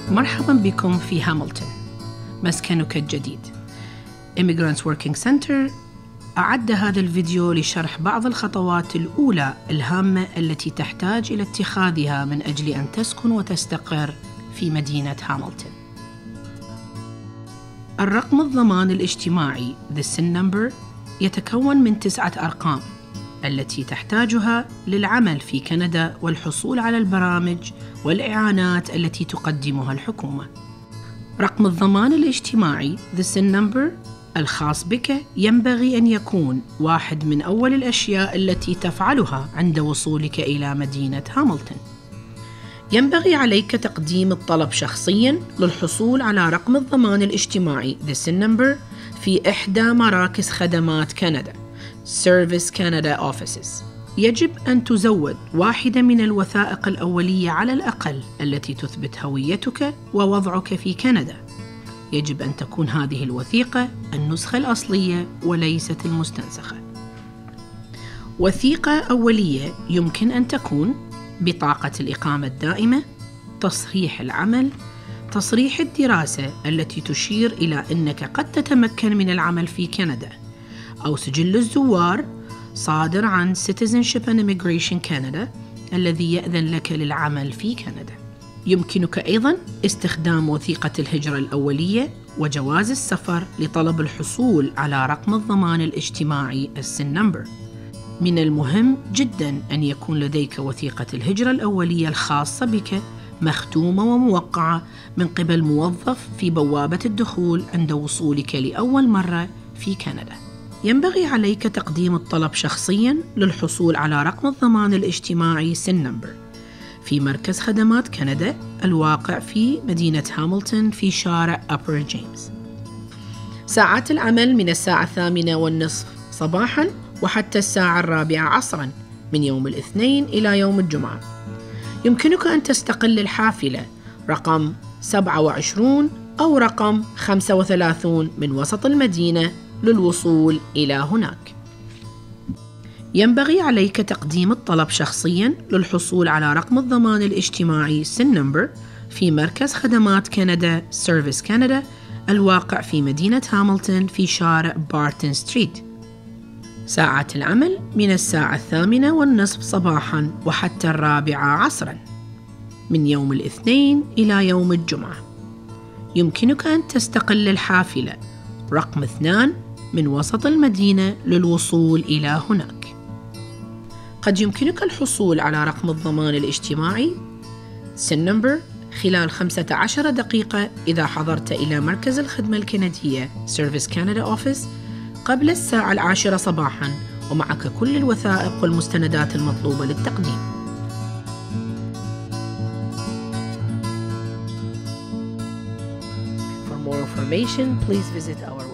مرحبا بكم في هاملتون مسكنك الجديد. Immigrants Working Center أعد هذا الفيديو لشرح بعض الخطوات الأولى الهامة التي تحتاج إلى اتخاذها من أجل أن تسكن وتستقر في مدينة هاملتون. الرقم الضمان الاجتماعي The SIN Number يتكون من 9 أرقام التي تحتاجها للعمل في كندا والحصول على البرامج والإعانات التي تقدمها الحكومة. رقم الضمان الاجتماعي The SIN Number الخاص بك ينبغي أن يكون واحد من أول الأشياء التي تفعلها عند وصولك إلى مدينة هاملتون. ينبغي عليك تقديم الطلب شخصياً للحصول على رقم الضمان الاجتماعي The SIN Number في إحدى مراكز خدمات كندا Service Canada Offices. يجب أن تزود واحدة من الوثائق الأولية على الأقل التي تثبت هويتك ووضعك في كندا. يجب أن تكون هذه الوثيقة النسخة الأصلية وليست المستنسخة. وثيقة أولية يمكن أن تكون بطاقة الإقامة الدائمة، تصريح العمل، تصريح الدراسة التي تشير إلى أنك قد تتمكن من العمل في كندا، أو سجل الزوار صادر عن Citizenship and Immigration Canada الذي يأذن لك للعمل في كندا. يمكنك أيضاً استخدام وثيقة الهجرة الأولية وجواز السفر لطلب الحصول على رقم الضمان الاجتماعي SIN Number. من المهم جداً أن يكون لديك وثيقة الهجرة الأولية الخاصة بك مختومة وموقعة من قبل موظف في بوابة الدخول عند وصولك لأول مرة في كندا. ينبغي عليك تقديم الطلب شخصياً للحصول على رقم الضمان الاجتماعي SIN Number في مركز خدمات كندا الواقع في مدينة هاملتون في شارع Upper James. ساعات العمل من الساعة 8:30 صباحاً وحتى الساعة 4 عصراً من يوم الاثنين إلى يوم الجمعة. يمكنك أن تستقل الحافلة رقم 27 أو رقم 35 من وسط المدينة للوصول إلى هناك. ينبغي عليك تقديم الطلب شخصياً للحصول على رقم الضمان الاجتماعي SIN Number في مركز خدمات كندا Service Canada الواقع في مدينة هاملتون في شارع بارتن ستريت. ساعات العمل من الساعة 8:30 صباحاً وحتى 4 عصراً من يوم الاثنين إلى يوم الجمعة. يمكنك أن تستقل الحافلة رقم 2 من وسط المدينة للوصول إلى هناك. قد يمكنك الحصول على رقم الضمان الاجتماعي SIN Number خلال 15 دقيقة إذا حضرت إلى مركز الخدمة الكندية Service Canada Office قبل الساعة 10 صباحاً ومعك كل الوثائق والمستندات المطلوبة للتقديم. For more information, please visit our website.